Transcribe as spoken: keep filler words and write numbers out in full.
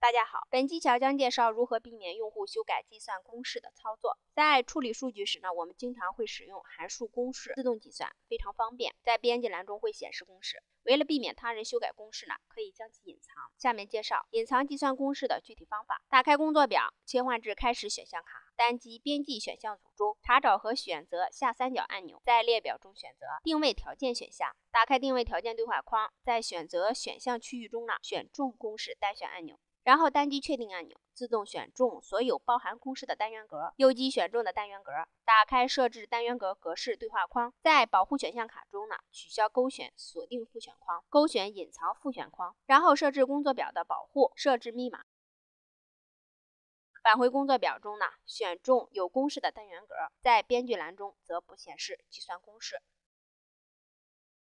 大家好，本技巧将介绍如何避免用户修改计算公式的操作。在处理数据时呢，我们经常会使用函数公式自动计算，非常方便。在编辑栏中会显示公式，为了避免他人修改公式呢，可以将其隐藏。下面介绍隐藏计算公式的具体方法。打开工作表，切换至开始选项卡，单击编辑选项组中查找和选择下三角按钮，在列表中选择定位条件选项，打开定位条件对话框，在选择选项区域中呢，选中公式单选按钮。然后单击确定按钮，自动选中所有包含公式的单元格，右击选中的单元格，打开设置单元格格式对话框，在保护选项卡中呢，取消勾选，锁定复选框，勾选隐藏复选框，然后设置工作表的保护，设置密码。返回工作表中呢，选中有公式的单元格，在编辑栏中则不显示计算公式。